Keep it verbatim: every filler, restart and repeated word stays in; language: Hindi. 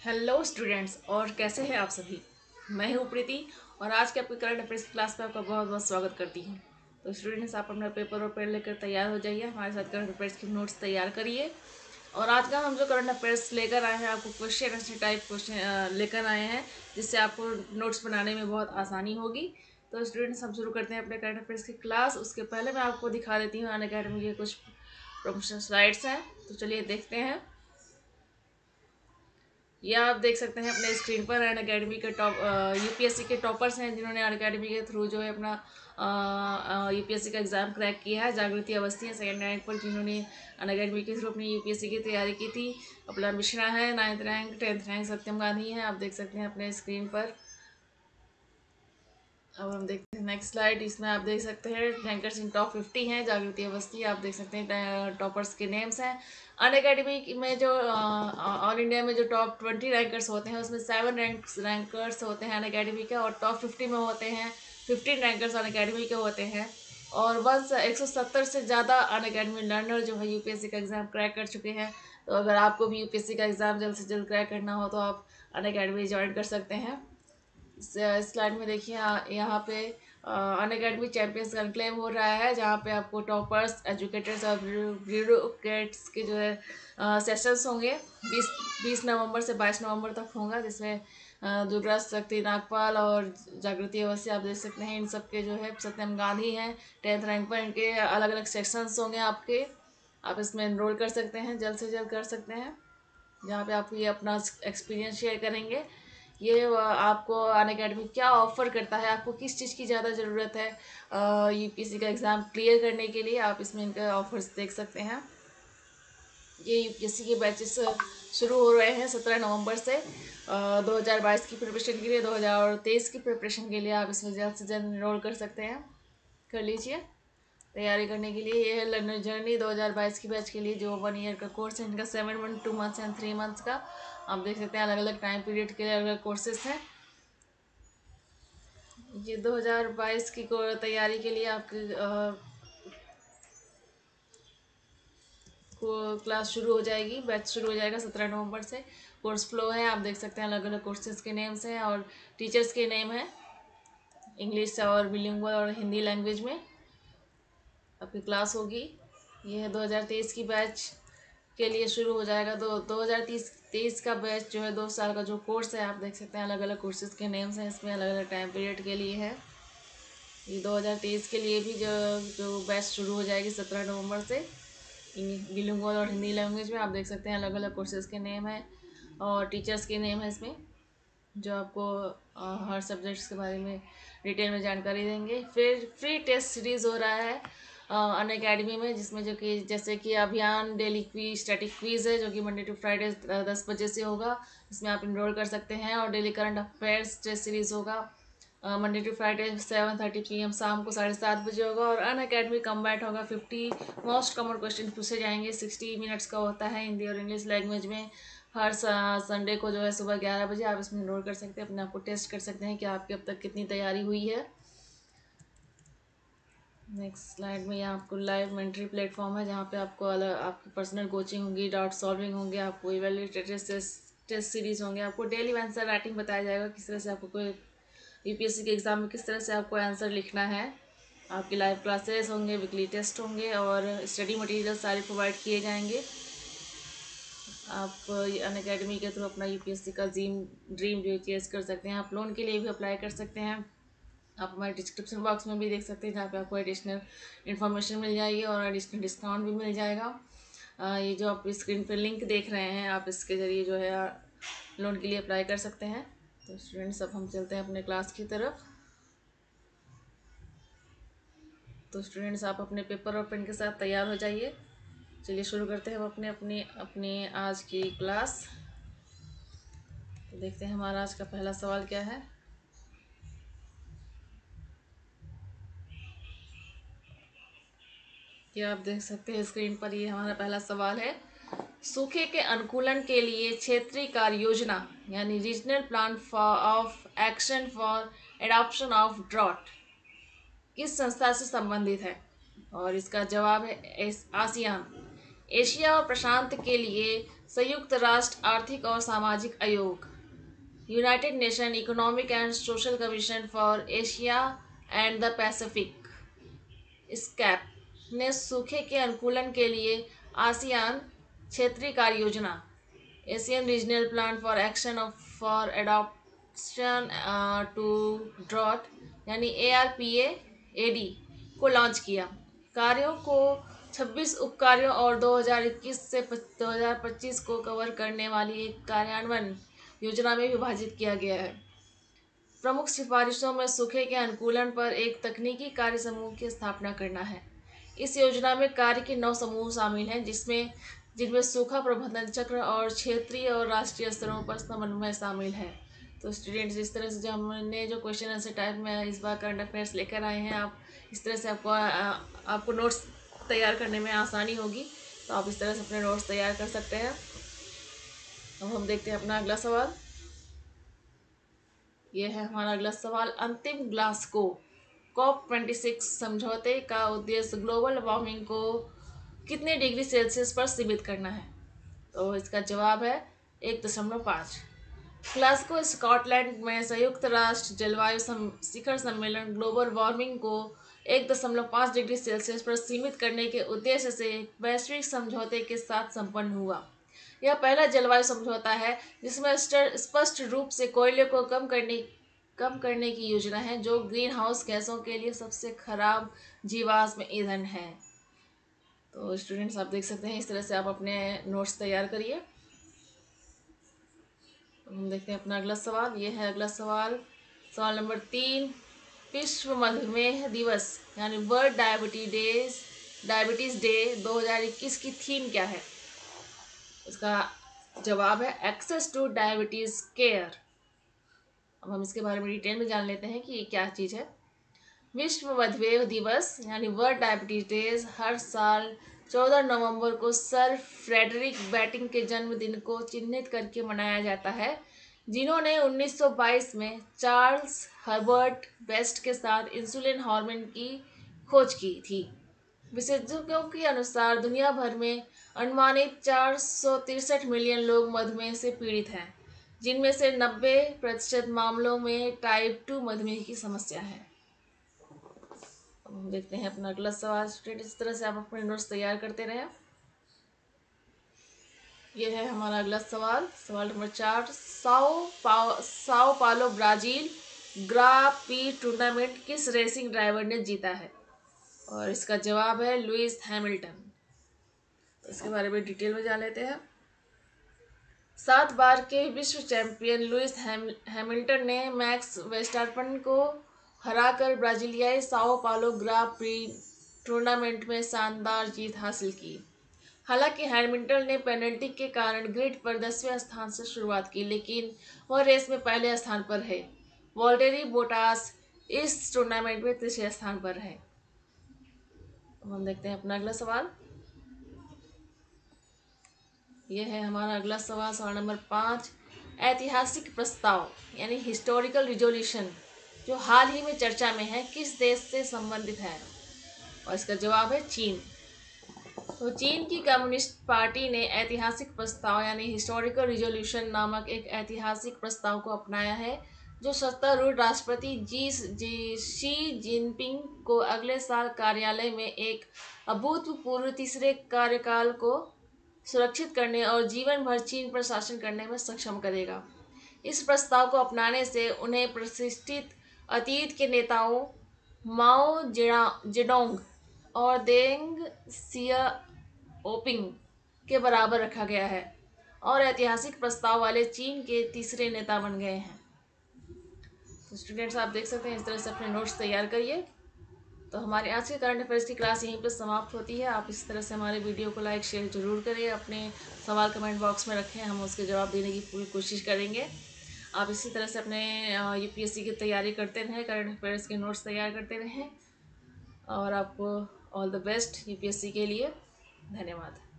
हेलो स्टूडेंट्स, और कैसे हैं आप सभी। मैं हूं प्रीति और आज के आपके करंट अफेयर्स क्लास में आपका बहुत बहुत स्वागत करती हूं। तो स्टूडेंट्स, आप अपना पेपर और पेन लेकर तैयार हो जाइए, हमारे साथ करंट अफेयर्स की नोट्स तैयार करिए। और आज का हम जो करंट अफेयर्स लेकर आए हैं, आपको क्वेश्चन ऐसे टाइप क्वेश्चन लेकर आए हैं जिससे आपको नोट्स बनाने में बहुत आसानी होगी। तो स्टूडेंट्स, हम शुरू करते हैं अपने करंट अफेयर्स की क्लास। उसके पहले मैं आपको दिखा देती हूँ अनअकैडमी के कुछ प्रमोशन स्लाइड्स हैं, तो चलिए देखते हैं। ये आप देख सकते हैं अपने स्क्रीन पर अन अकेडमी के टॉप यूपीएससी के टॉपर्स हैं जिन्होंने अन अकेडमी के थ्रू जो है अपना यूपीएससी का एग्ज़ाम क्रैक किया है। जागृति अवस्थी है सेकेंड रैंक पर, जिन्होंने अन अकेडमी के थ्रू अपनी यूपीएससी की तैयारी की थी। अपना मिश्रा है ninth rank, tenth rank Satyam Gandhi है, आप देख सकते हैं अपने स्क्रीन पर। अब हम देखते हैं नेक्स्ट स्लाइड। इसमें आप देख सकते हैं रैंकर्स इन टॉप फिफ्टी हैं। जागृति अवस्थी, आप देख सकते हैं टॉपर्स के नेम्स हैं। अन अकेडमी में जो ऑल इंडिया में जो टॉप ट्वेंटी रैंकर्स होते हैं उसमें सेवन रैंक रैंकर्स होते हैं अन अकेडमी के, और टॉप फिफ्टी में होते हैं फिफ्टीन रैंकर्स अन अकेडमी के होते हैं। और वन एक सौ सत्तर से ज़्यादा अन अकेडमी लर्नर जो है यूपीएससी का एग्ज़ाम क्रैक कर चुके हैं। तो अगर आपको भी यूपीएससी का एग्ज़ाम जल्द से जल्द क्रैक करना हो तो आप अन अकेडमी ज्वाइन कर सकते हैं। स्लाइड में देखिए, यहाँ पे अन अकेडमी चैंपियंस कनक्लेव हो रहा है, जहाँ पे आपको टॉपर्स, एजुकेटर्स और ब्यूरोक्रेट्स के जो है सेशंस होंगे। बीस बीस नवंबर से बाईस नवंबर तक होगा, जिसमें दुर्गा शक्ति नागपाल और जागृति अवस्थी आप देख सकते हैं। इन सब के जो है सत्यम गांधी हैं टेंथ रैंक पर, इनके अलग अलग सेक्शंस होंगे आपके। आप इसमें एनरोल कर सकते हैं, जल्द से जल्द कर सकते हैं, जहाँ पे आप ये अपना एक्सपीरियंस शेयर करेंगे। ये आपको अन अकेडमी क्या ऑफ़र करता है, आपको किस चीज़ की ज़्यादा ज़रूरत है यूपीएससी का एग्ज़ाम क्लियर करने के लिए, आप इसमें इनका ऑफर्स देख सकते हैं। ये यूपीएससी के बैचेस शुरू हो रहे हैं सत्रह नवंबर से। दो हज़ार बाईस की प्रिपरेशन के लिए, दो हज़ार तेईस की प्रिपरेशन के लिए आप इसमें जल्द से जल्द इनरोल कर सकते हैं, कर लीजिए तैयारी करने के लिए। ये है लर्नर जर्नी दो हज़ार बाईस की बैच के लिए, जो वन ईयर का कोर्स है इनका, seven one two months and three months का। आप देख सकते हैं अलग अलग टाइम पीरियड के लिए अलग अलग कोर्सेज हैं। ये दो हज़ार बाईस की तैयारी के लिए आपकी को क्लास शुरू हो जाएगी, बैच शुरू हो जाएगा सत्रह नवंबर से। कोर्स फ्लो है, आप देख सकते हैं अलग अलग कोर्सेज के नेम्स हैं और टीचर्स के नेम हैं। इंग्लिश और बिलिंगुअल और हिंदी लैंग्वेज में आपकी क्लास होगी। ये है दो हज़ार तेईस की बैच के लिए शुरू हो जाएगा। दो दो हज़ार तीस तेईस का बैच जो है दो साल का जो कोर्स है, आप देख सकते हैं अलग अलग कोर्सेज के नेम्स हैं इसमें, अलग अलग टाइम पीरियड के लिए है। ये दो हज़ार तेईस के लिए भी जो जो बैच शुरू हो जाएगी सत्रह नवंबर से, बिलिंगुअल और हिंदी लैंग्वेज में। आप देख सकते हैं अलग अलग कोर्सेज के नेम हैं और टीचर्स के नेम है इसमें, जो आपको हर सब्जेक्ट्स के बारे में डिटेल में जानकारी देंगे। फिर फ्री टेस्ट सीरीज़ हो रहा है अन अकेडमी में, जिसमें जो कि जैसे कि अभियान डेली क्वीज स्टैटिक क्वीज़ है, जो कि मंडे टू फ्राइडे दस बजे से होगा। इसमें आप इनरोल कर सकते हैं। और daily current affairs test series होगा Monday to Friday seven thirty P M शाम को साढ़े सात बजे होगा। और अन अकेडमी कम्बैट होगा, फिफ्टी मोस्ट कॉमन क्वेश्चन पूछे जाएंगे, सिक्सटी मिनट्स का होता है हिंदी और इंग्लिश लैंग्वेज में। हर संडे को जो है सुबह ग्यारह बजे आप इसमें इनरोल कर सकते हैं, अपने आप को टेस्ट कर सकते हैं कि आपकी अब तक कितनी तैयारी हुई है। नेक्स्ट स्लाइड में यहाँ आपको लाइव मेंटरी प्लेटफॉर्म है, जहाँ पे आपको अलग आपकी पर्सनल कोचिंग होगी, डाउट सॉल्विंग होंगे, आपको इवेल्यूएटेड टेस्ट सीरीज होंगे, आपको डेली आंसर राइटिंग बताया जाएगा, किस तरह से आपको कोई यूपीएससी के एग्ज़ाम में किस तरह से आपको आंसर लिखना है। आपकी लाइव क्लासेस होंगे, वीकली टेस्ट होंगे और स्टडी मटेरियल सारे प्रोवाइड किए जाएंगे। आप अन अकेडमी के थ्रू अपना यूपीएससी का ड्रीम ड्रीम जो चेस कर सकते हैं। आप लोन के लिए भी अप्लाई कर सकते हैं। आप हमारे डिस्क्रिप्शन बॉक्स में भी देख सकते हैं, जहाँ पे आपको एडिशनल इन्फॉर्मेशन मिल जाएगी और एडिशनल डिस्काउंट भी मिल जाएगा। आ, ये जो आप स्क्रीन पर लिंक देख रहे हैं, आप इसके ज़रिए जो है लोन के लिए अप्लाई कर सकते हैं। तो स्टूडेंट्स, अब हम चलते हैं अपने क्लास की तरफ। तो स्टूडेंट्स, आप अपने पेपर और पेन के साथ तैयार हो जाइए। चलिए शुरू करते हैं हम अपने अपने अपने आज की क्लास। तो देखते हैं हमारा आज का पहला सवाल क्या है। ये आप देख सकते हैं स्क्रीन पर, ये हमारा पहला सवाल है। सूखे के अनुकूलन के लिए क्षेत्रीय कार्य योजना यानी regional plan for of action for adoption of drought किस संस्था से संबंधित है? और इसका जवाब है एस आसियान। एशिया और प्रशांत के लिए संयुक्त राष्ट्र आर्थिक और सामाजिक आयोग, United Nation economic and social commission for Asia and the Pacific, ESCAP ने सूखे के अनुकूलन के लिए आसियान क्षेत्रीय कार्य योजना, Asian regional plan for action of for adoption to drought यानी A R P A D को लॉन्च किया। कार्यों को छब्बीस उपकार्यों और दो हज़ार इक्कीस से दो हज़ार पच्चीस को कवर करने वाली एक कार्यान्वयन योजना में विभाजित किया गया है। प्रमुख सिफारिशों में सूखे के अनुकूलन पर एक तकनीकी कार्य समूह की स्थापना करना है। इस योजना में कार्य के नौ समूह शामिल हैं, जिसमें जिनमें सूखा प्रबंधन चक्र और क्षेत्रीय और राष्ट्रीय स्तरों पर समन्वय शामिल है। तो स्टूडेंट्स, इस तरह से जो हमने जो क्वेश्चन आंसर टाइप में इस बार करंट अफेयर्स लेकर आए हैं, आप इस तरह से आपको आपको नोट्स तैयार करने में आसानी होगी। तो आप इस तरह से अपने नोट्स तैयार कर सकते हैं। अब हम देखते हैं अपना अगला सवाल। यह है हमारा अगला सवाल। अंतिम ग्लासगो कॉप ट्वेंटी सिक्स समझौते का उद्देश्य ग्लोबल वार्मिंग को कितने डिग्री सेल्सियस पर सीमित करना है? तो इसका जवाब है एक दशमलव पाँच। ग्लासगो स्कॉटलैंड में संयुक्त राष्ट्र जलवायु शिखर सम्मेलन ग्लोबल वार्मिंग को एक दशमलव पाँच डिग्री सेल्सियस पर सीमित करने के उद्देश्य से वैश्विक समझौते के साथ संपन्न हुआ। यह पहला जलवायु समझौता है जिसमें स्पष्ट रूप से कोयले को कम करने कम करने की योजना है, जो ग्रीन हाउस गैसों के लिए सबसे खराब जीवाश्म ईंधन है। तो स्टूडेंट्स, आप देख सकते हैं इस तरह से आप अपने नोट्स तैयार करिए। हम देखते हैं अपना अगला सवाल। यह है अगला सवाल, सवाल नंबर तीन। विश्व मधुमेह दिवस यानी world diabetes days diabetes day दो हज़ार इक्कीस की थीम क्या है? इसका जवाब है एक्सेस टू डायबिटीज़ केयर। अब हम इसके बारे में डिटेल में जान लेते हैं कि ये क्या चीज़ है। विश्व मधुमेह दिवस यानी वर्ल्ड डायबिटीज डेज हर साल चौदह नवंबर को सर फ्रेडरिक बैटिंग के जन्मदिन को चिन्हित करके मनाया जाता है, जिन्होंने उन्नीस सौ बाईस में चार्ल्स हर्बर्ट बेस्ट के साथ इंसुलिन हार्मोन की खोज की थी। विशेषज्ञों के अनुसार दुनिया भर में अनुमानित चार सौ तिरसठ मिलियन लोग मधुमेह से पीड़ित हैं, जिनमें से नब्बे प्रतिशत मामलों में टाइप टू मधुमेह की समस्या है। अब हम देखते हैं अपना अगला सवाल। स्टूडेंट, इस तरह से आप अपने नोट्स तैयार करते रहें। यह है हमारा अगला सवाल, सवाल नंबर चार। साओ पा साओ पालो ब्राजील ग्रा पी टूर्नामेंट किस रेसिंग ड्राइवर ने जीता है? और इसका जवाब है लुइस हैमिल्टन। तो इसके बारे में डिटेल में जान लेते हैं। सात बार के विश्व चैंपियन लुइस हैमिल्टन ने मैक्स वेस्टरपन को हराकर ब्राजीलियाई साओ पालो ग्रा प्री टूर्नामेंट में शानदार जीत हासिल की। हालांकि हैमिल्टन ने पेनल्टी के कारण ग्रिड पर दसवें स्थान से शुरुआत की, लेकिन वह रेस में पहले स्थान पर है। वॉल्टेरी बोटास इस टूर्नामेंट में तीसरे स्थान पर है। हम देखते हैं अपना अगला सवाल। यह है हमारा अगला सवाल, सवाल नंबर पाँच। ऐतिहासिक प्रस्ताव यानी हिस्टोरिकल रिजोल्यूशन जो हाल ही में चर्चा में है, किस देश से संबंधित है? और इसका जवाब है चीन। तो चीन की कम्युनिस्ट पार्टी ने ऐतिहासिक प्रस्ताव यानी हिस्टोरिकल रिजोल्यूशन नामक एक ऐतिहासिक प्रस्ताव को अपनाया है, जो सत्तारूढ़ राष्ट्रपति जी जी शी जिनपिंग को अगले साल कार्यालय में एक अभूतपूर्व तीसरे कार्यकाल को सुरक्षित करने और जीवन भर चीन पर शासन करने में सक्षम करेगा। इस प्रस्ताव को अपनाने से उन्हें प्रतिष्ठित अतीत के नेताओं माओ जेडोंग और देंग सियाओपिंग के बराबर रखा गया है और ऐतिहासिक प्रस्ताव वाले चीन के तीसरे नेता बन गए हैं। तो स्टूडेंट्स, आप देख सकते हैं इस तरह से अपने नोट्स तैयार करिए। तो हमारे आज के करंट अफेयर्स की क्लास यहीं पर समाप्त होती है। आप इस तरह से हमारे वीडियो को लाइक शेयर जरूर करें, अपने सवाल कमेंट बॉक्स में रखें, हम उसके जवाब देने की पूरी कोशिश करेंगे। आप इसी तरह से अपने यूपीएससी की तैयारी करते रहें, करंट अफेयर्स के नोट्स तैयार करते रहें और आपको ऑल द बेस्ट यूपीएससी के लिए। धन्यवाद।